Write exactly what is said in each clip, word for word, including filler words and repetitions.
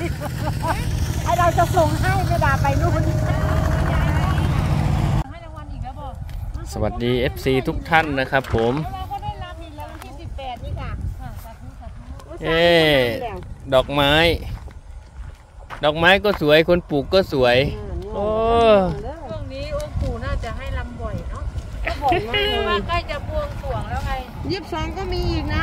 ไอเราจะส่งให้ไม่ด่าไปนู่นสวัสดี เอฟ ซี ทุกท่านนะครับผมเอ๊ดอกไม้ดอกไม้ก็สวยคนปลูกก็สวยโอ้ช่วงนี้องค์ปู่น่าจะให้ลำบ่อยเนาะก็บ่อยมากเลยว่าใกล้จะบวงสรวงแล้วไงยี่สิบสองก็มีอีกนะ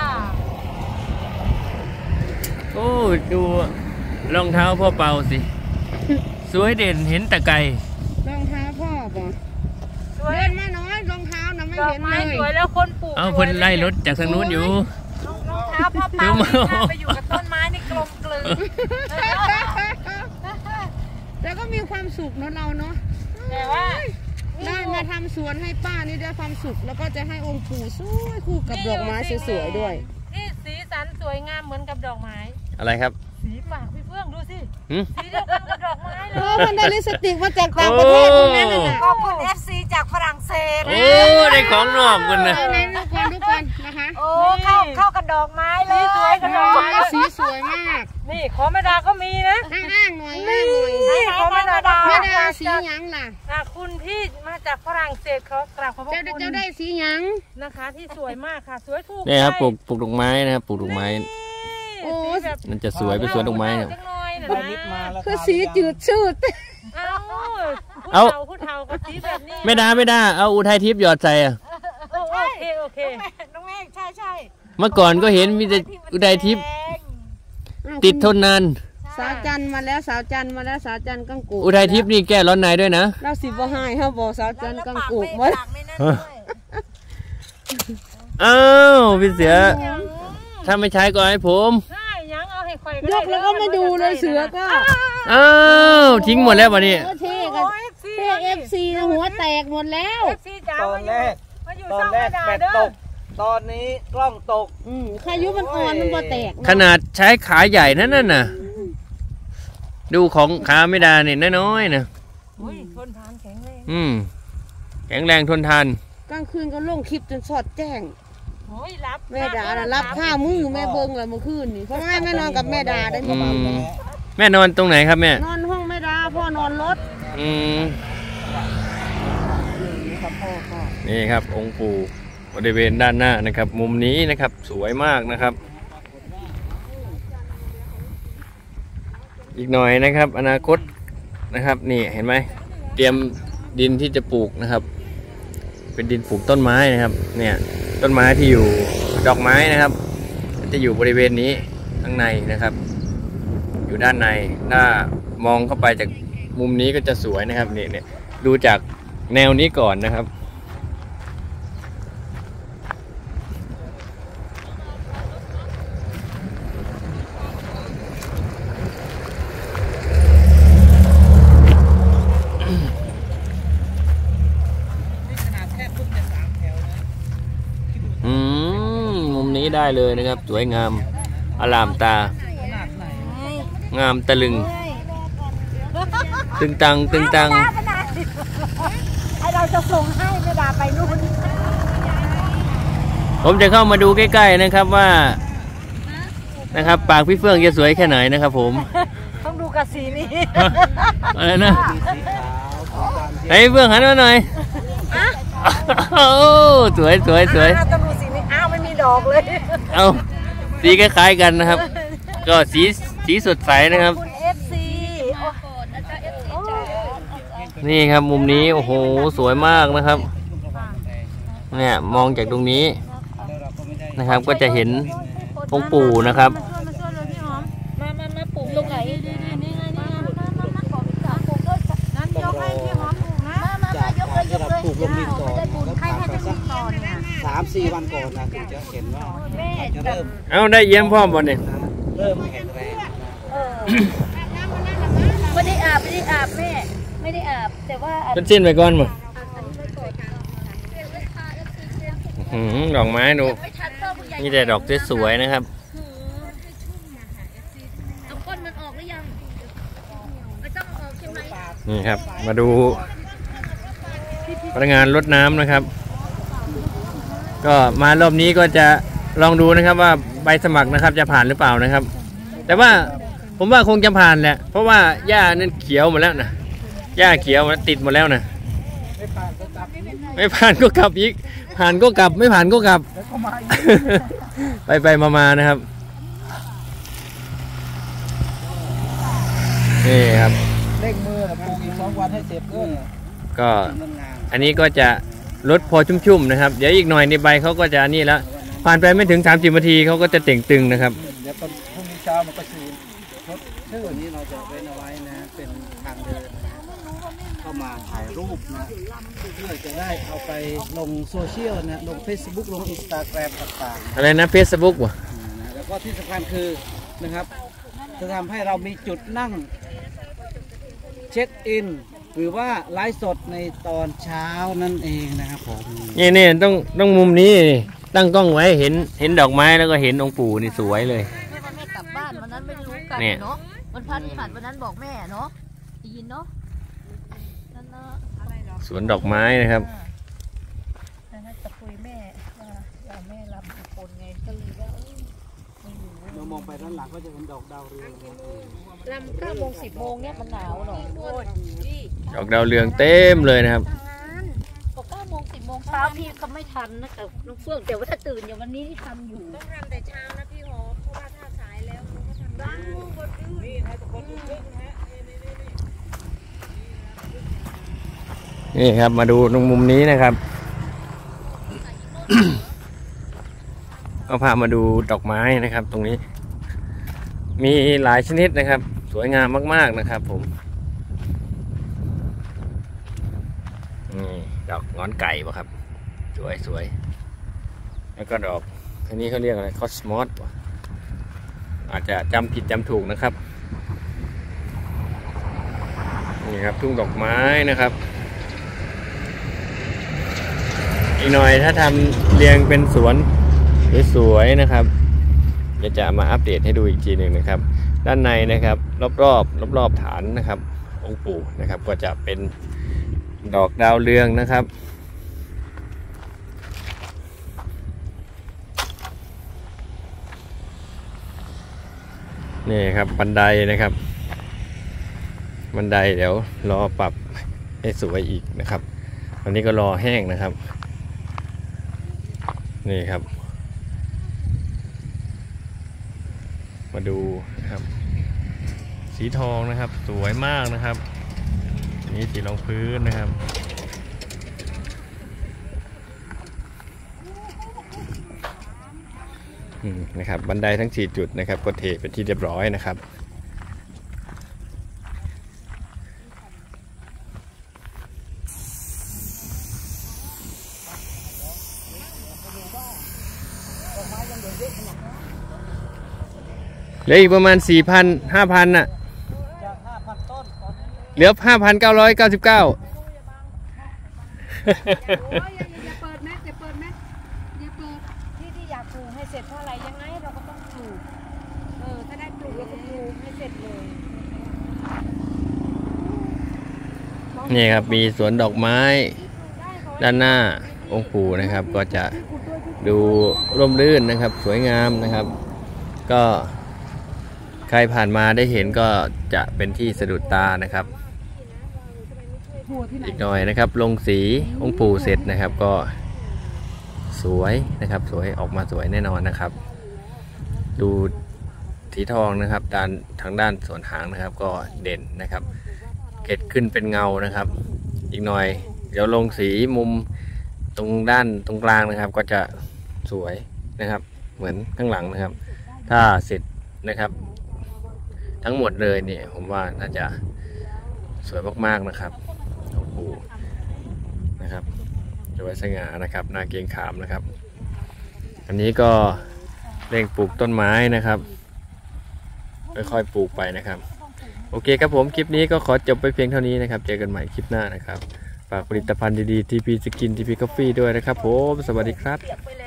โอ้ดูรองเท้าพ่อเปาสิสวยเด่นเห็นแต่ไกลรองเท้าพ่อป่ะเดินมาน้อยรองเท้านะไม่เห็นเลยสวยแล้วคนปลูกเอาเพิ่นไล่รถจากทางนู้นอยู่รองเท้าพ่อเปาไปอยู่กับต้นไม้นี่กลมกลืนแล้วก็มีความสุขเนาะเราเนาะแต่ว่าได้มาทำสวนให้ป้านี่ได้ความสุขแล้วก็จะให้องค์ปู่สวยคู่กับดอกไม้สวยๆด้วยนี่สีสันสวยงามเหมือนกับดอกไม้อะไรครับสีปากพี่เฟื่องดูสิสีเดียวกันกับดอกไม้เลยโอ้มันได้ลิปสติกมาจากต่างประเทศตรงนั้นน่ะขอบคุณ เอฟ ซี จากฝรั่งเศสโอ้ได้ของนอกกันนะในทุกคนทุกคนนะคะโอ้เข้าเข้ากับดอกไม้เลยสวยกับดอกไม้สีสวยมากนี่ขอแม่ดาก็มีนะห้างๆหน่อยห้างหน่อยนี่ขอแม่ดาแม่ดาสีหยังล่ะคุณที่มาจากฝรั่งเศสเขากราบขอบพระคุณเจ้าได้สีหยังนะคะที่สวยมากค่ะสวยถูกนี่ครับปลูกปลูกดอกไม้นะครับปลูกดอกไม้โอ้มันจะสวยเป็นสวนดอกไม้ครับคือสีจืดชืดเอาผู้เฒ่ากับสีแบบนี้ไม่ได้ไม่ได้เอาอุทัยทิพย์หยอดใจอ่ะโอเคโอเคน้องเมฆใช่ใช่เมื่อก่อนก็เห็นมีแต่อุทัยทิพย์ติดทนนานสาวจันมาแล้วสาวจันมาแล้วสาวจันกังกูอุทัยทิพย์นี่แก้ร้อนในด้วยนะเราสิบ่ให้เขาบอกสาวจันกังกูมาอ้าวพี่เสือถ้าไม่ใช้ก็ให้ผมยกแล้วก็ไม่ดูเลยเสือก็อ้าวทิ้งหมดแล้ววันนี้เท่กันเท่เอฟซีนะหัวแตกหมดแล้วตอนแรกตอนแรกแบตตกตอนนี้กล้องตกอืมพายุมันอ่อนมันบ่แตกขนาดใช้ขาใหญ่นั่นน่ะดูของขาไม่ได้เนี่ยน้อยๆนะทนทานแข็งแรงอืมแข็งแรงทนทานกลางคืนก็ลงคลิปจนสอดแจ้งแม่ดารับข้าวมือแม่เบิ้งเลยเมื่อคืนนี่เพราะแม่แม่นอนกับแม่ดาได้เมื่อวานแม่นอนตรงไหนครับแม่นอนห้องแม่ดาพ่อนอนรถอืมนี่ครับองค์ปู่บริเวณด้านหน้านะครับมุมนี้นะครับสวยมากนะครับอีกหน่อยนะครับอนาคตนะครับนี่เห็นไหมเตรียมดินที่จะปลูกนะครับเป็นดินปลูกต้นไม้นะครับเนี่ยต้นไม้ที่อยู่ดอกไม้นะครับจะอยู่บริเวณนี้ข้างในนะครับอยู่ด้านในถ้ามองเข้าไปจากมุมนี้ก็จะสวยนะครับนี่เนี่ยดูจากแนวนี้ก่อนนะครับได้เลยนะครับสวยงามอลามตางามตะลึงตึงตังตึงตังไอเราจะส่งให้ไม่ด่าไปนู่นผมจะเข้ามาดูใกล้ๆนะครับว่านะครับปากพี่เฟื่องจะสวยแค่ไหนนะครับผมต้องดูกับสีนี้อะไรนะไอ้เฟื่องหันมาหน่อยโอ้สวยสวยสวยดอกเลยเอาสีคล้ายๆกันนะครับก็สีสีสดใสนะครับนี่ครับมุมนี้โอ้โหสวยมากนะครับเนี่ยมองจากตรงนี้นะครับก็จะเห็นองค์ปู่นะครับมามามาปลูกตรงไหนนี่ไงนี่ไงนั่นยกให้พี่หอมปลูกนะมามายกเลยยกเลยปลูกลงดินก่อนใครให้จะปลูกก่อนเนี่ยสามสี่วันก่อนนะถึงจะเห็นว่าจะเริ่มเอาได้เยี่ยมพ่อมบ่เนี่ยเริ่มแข็งแรงไม่ได้อาบไม่ได้อาบแม่ไม่ได้อาบแต่ว่าเป็นสิ้นไปก่อนมั้งดอกไม้ดูนี่แต่ดอกสวยๆนะครับเอาก้นมันออกหรือยังไม่ต้องออกใช่ไหมนี่ครับมาดูพนักงานรดน้ำนะครับก็มารอบนี้ก็จะลองดูนะครับว่าใบสมัครนะครับจะผ่านหรือเปล่านะครับแต่ว่าผมว่าคงจะผ่านแหละเพราะว่าหญ้านั้นเขียวหมดแล้วนะหญ้าเขียวมันติดหมดแล้วนะไม่ผ่านก็กลับไม่ผ่านก็กลับอีกผ่านก็กลับไม่ผ่านก็กลับแล้วก็มาอีกไปไปมามานะครับนี่ครับเร่งมือนะปลูกอีกสองวันให้เสร็จก็ก็มันงานอันนี้ก็จะลดพอชุ่มๆนะครับเดี๋ยวอีกหน่อยในใบเขาก็จะนี่แล้วผ่านไปไม่ถึงสามสิบนาทีเขาก็จะเต่งตึงนะครับเดี๋ยวตอนพรุ่งนี้เช้ามันก็ชูรถชื่อนี้เราจะเว้นเอาไว้นะเป็นทางเดินนะเข้ามาถ่ายรูปนะเพื่อจะได้เอาไปลงโซเชียลนะลง Facebook ลง Instagram ต่างๆอะไรนะเฟซบุ๊กวะนะแล้วก็ที่สำคัญคือนะครับจะทำให้เรามีจุดนั่งเช็คอินหรือว่าไลฟ์สดในตอนเช้านั่นเองนะครับผมนี่นี่ต้องต้องมุมนี้ตั้งกล้องไว้เห็นเห็นดอกไม้แล้วก็เห็นองค์ปู่นี่สวยเลยแม่ว่าแม่กลับบ้านวันนั้นไม่รู้กันเนี่ยเนาะวันพันผ่านวันนั้นบอกแม่เนาะได้ยินเนาะนั่นเนาะอะไรหรอสวนดอกไม้นะครับนั่นน่ะจะคุยแม่ว่าว่าแม่ลำอีกคนไงก็เลยว่าเอ้ยไม่รู้เรามองไปด้านหลังก็จะเห็นดอกดาวเรืองนะลำเก้าโมงสิบโมงเนี่ยมันหนาวหน่อยโอ้ยดอกดาวเรืองเต็มเลยนะครับบอกเก้าโมงสิบโมงเช้าพี่ก็ไม่ทันนะแต่น้องเฟื่องแต่ว่าถ้าตื่นอย่างวันนี้ที่ทำอยู่ต้องทำแต่เช้านะพี่หอเพราะว่าถ้าสายแล้วมันก็ทำได้นี่นะทุกคนทุกคนนะนี่ครับมาดูตรงมุมนี้นะครับ ก็พามาดูดอกไม้นะครับ ตรงนี้ มีหลายชนิดนะครับ สวยงามมากๆนะครับ ผมนี่ดอกงอนไก่ป่ะครับ สวยสวยแล้วก็ดอกอันนี้เขาเรียกอะไรคอสมอสอาจจะจำผิดจำถูกนะครับนี่ครับทุ่งดอกไม้นะครับอีกหน่อยถ้าทำเรียงเป็นสวนสวยๆนะครับจะจะมาอัปเดตให้ดูอีกทีหนึ่งนะครับด้านในนะครับรอบๆรอบๆฐานนะครับองค์ปู่นะครับก็จะเป็นดอกดาวเรืองนะครับนี่ครับบันไดนะครับบันไดเดี๋ยวรอปรับให้สวยอีกนะครับวันนี้ก็รอแห้งนะครับนี่ครับมาดูนะครับสีทองนะครับสวยมากนะครับนี่สีรองพื้นนะครับอืมนะครับบันไดทั้งสี่จุดนะครับก็เทเป็นที่เรียบร้อยนะครับเหลืออีกประมาณ สี่พัน ห้าพัน น่ะจากห้าพันต้นตอนนี้เหลือ ห้าพันเก้าร้อยเก้าสิบเก้าอย่าเปิดแม็กอย่าเปิดแม็กอย่าเปิดที่ที่อยากปลูกให้เสร็จเพราะอะไรยังไงเราก็ต้องปลูกเออถ้าได้ปลูกเราก็ปลูกให้เสร็จเลยนี่ครับมีสวนดอกไม้ด้านหน้าองค์ปู่นะครับก็จะดูร่มรื่นนะครับสวยงามนะครับ ก็ใครผ่านมาได้เห็นก็จะเป็นที่สะดุดตานะครับอีกหน่อยนะครับลงสีองค์ปู่เสร็จนะครับก็สวยนะครับสวยออกมาสวยแน่นอนนะครับ ดูสีทองนะครับด้านทางด้านส่วนหางนะครับก็เด่นนะครับเกล็ดขึ้นเป็นเงานะครับอีกหน่อยเดี๋ยวลงสีมุมตรงด้านตรงกลางนะครับก็จะสวยนะครับเหมือนข้างหลังนะครับถ้าเสร็จนะครับทั้งหมดเลยเนี่ยผมว่าน่าจะสวยมากๆนะครับโอ้โหนะครับสวยสง่านะครับน่าเกรงขามนะครับอันนี้ก็เร่งปลูกต้นไม้นะครับค่อยๆปลูกไปนะครับโอเคครับผมคลิปนี้ก็ขอจบไปเพียงเท่านี้นะครับเจอกันใหม่คลิปหน้านะครับฝากผลิตภัณฑ์ดีๆ ที พี Skin ที พี Coffee ด้วยนะครับผมสวัสดีครับ